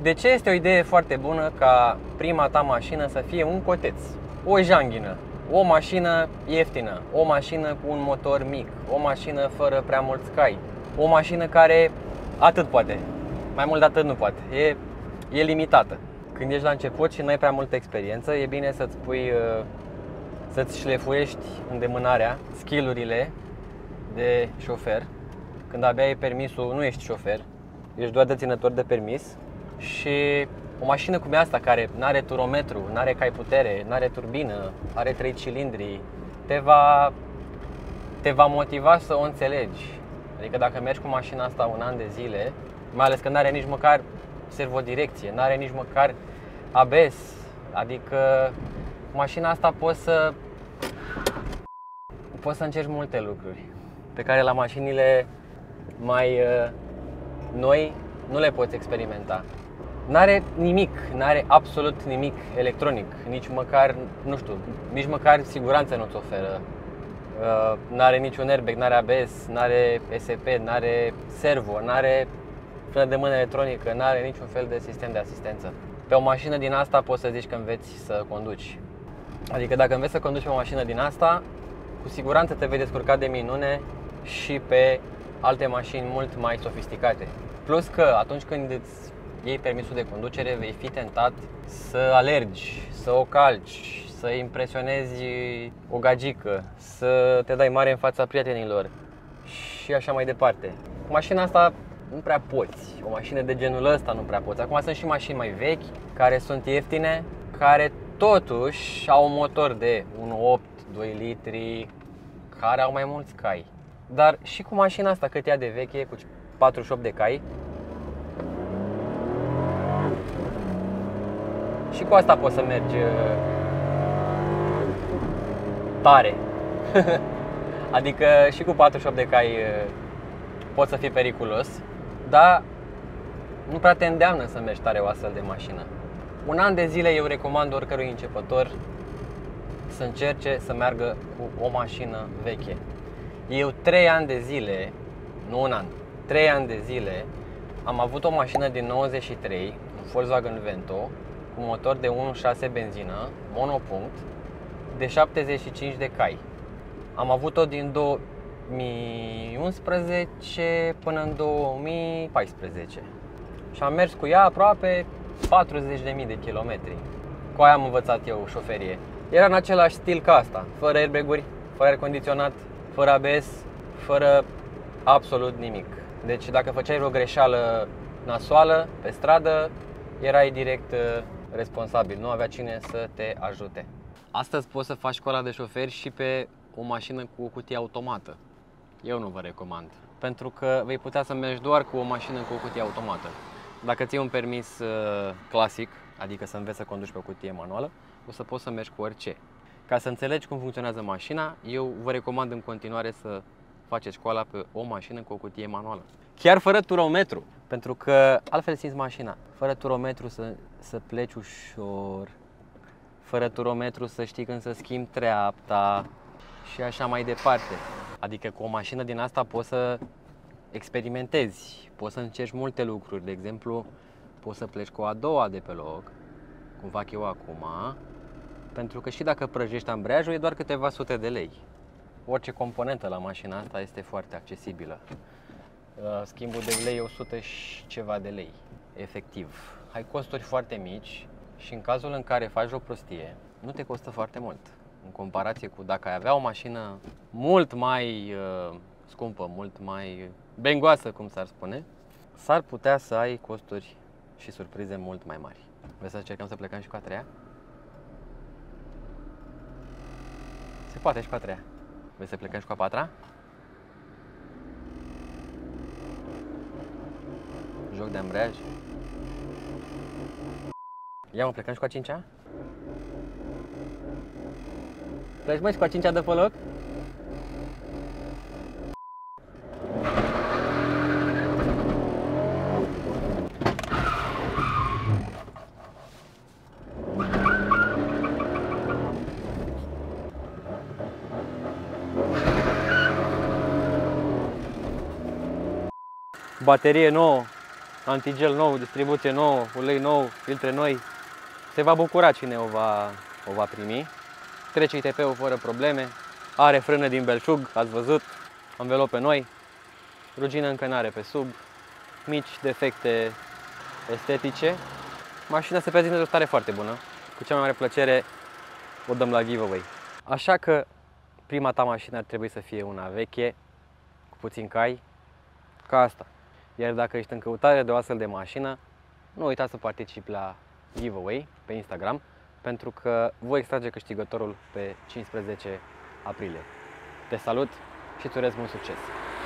De ce este o idee foarte bună ca prima ta mașină să fie un coteț, o janghină, o mașină ieftină, o mașină cu un motor mic, o mașină fără prea mulți cai, o mașină care atât poate, mai mult de atât nu poate, e limitată. Când ești la început și nu ai prea multă experiență, e bine să-ți pui, să-ți șlefuiești îndemânarea, skill-urile de șofer. Când abia ai permisul, nu ești șofer, ești doar deținător de permis. Și o mașină cum e asta, care nu are turometru, nu are cai putere, nu are turbină, are 3 cilindri, te va motiva să o înțelegi. Adică dacă mergi cu mașina asta un an de zile, mai ales că nu are nici măcar servodirecție, nu are nici măcar ABS, adică cu mașina asta poți să încerci multe lucruri pe care la mașinile mai noi nu le poți experimenta. N-are nimic, n-are absolut nimic electronic, nici măcar siguranță nu-ți oferă. N-are niciun airbag, n-are ABS, n-are ESP, n-are servo, n-are frână de mână electronică, n-are niciun fel de sistem de asistență. Pe o mașină din asta poți să zici că înveți să conduci. Adică dacă înveți să conduci pe o mașină din asta, cu siguranță te vei descurca de minune și pe alte mașini mult mai sofisticate. Plus că atunci când îți iei permisul de conducere, vei fi tentat să alergi, să o calci, să impresionezi o gagică, să te dai mare în fața prietenilor și așa mai departe. Cu mașina asta nu prea poți, o mașină de genul ăsta nu prea poți. Acum sunt și mașini mai vechi, care sunt ieftine, care totuși au un motor de 1.8, 2 litri, care au mai mulți cai. Dar și cu mașina asta, cât ea de veche, cu 48 de cai, și cu asta poți să mergi tare. Adică și cu 48 de cai poți să fii periculos, dar nu prea te îndeamnă să mergi tare o astfel de mașină. Un an de zile eu recomand oricărui începător să încerce să meargă cu o mașină veche. Eu 3 ani de zile, nu un an, 3 ani de zile am avut o mașină din 93, un Volkswagen Vento, cu motor de 1.6 benzină, monopunct, de 75 de cai. Am avut-o din 2011 până în 2014 și am mers cu ea aproape 40.000 de kilometri. Cu aia am învățat eu șoferie. Era în același stil ca asta, fără airbag-uri, fără aer condiționat, fără ABS, fără absolut nimic. Deci dacă făceai o greșeală nasoală pe stradă, erai direct responsabil, nu avea cine să te ajute. Astăzi poți să faci școala de șoferi și pe o mașină cu o cutie automată. Eu nu vă recomand, pentru că vei putea să mergi doar cu o mașină cu o cutie automată. Dacă ții un permis clasic, adică să înveți să conduci pe o cutie manuală, o să poți să mergi cu orice. Ca să înțelegi cum funcționează mașina, eu vă recomand în continuare să faceți școala pe o mașină cu o cutie manuală. Chiar fără turometru, pentru că altfel simți mașina. Fără turometru să pleci ușor, fără turometru să știi când să schimbi treapta și așa mai departe. Adică cu o mașină din asta poți să experimentezi, poți să încerci multe lucruri. De exemplu, poți să pleci cu a doua de pe loc, cum fac eu acum, pentru că și dacă prăjești ambreiajul e doar câteva sute de lei. Orice componentă la mașina asta este foarte accesibilă. Schimbul de ulei e 100 și ceva de lei, efectiv. Ai costuri foarte mici și în cazul în care faci o prostie, nu te costă foarte mult. În comparație cu dacă ai avea o mașină mult mai scumpă, mult mai bengoasă, cum s-ar spune, s-ar putea să ai costuri și surprize mult mai mari. Vrei să încercăm să plecăm și cu a treia? Se poate și cu a treia. Vrei să plecăm și cu a patra? Joc de ambreiaj. Ia mă, plecăm și cu a cincea? Pleci mă și cu a cincea de pe loc? Baterie nouă, antigel nou, distribuție nouă, ulei nou, filtre noi. Se va bucura cine o va primi. Trece ITP-ul fără probleme. Are frână din belșug, ați văzut, anvelope noi. Rugină încă n-are pe sub. Mici defecte estetice. Mașina se prezintă de o stare foarte bună. Cu cea mai mare plăcere o dăm la giveaway. Așa că prima ta mașină ar trebui să fie una veche, cu puțin cai, ca asta. Iar dacă ești în căutare de o astfel de mașină, nu uita să participi la giveaway pe Instagram, pentru că voi extrage câștigătorul pe 15 aprilie. Te salut și îți urez mult succes!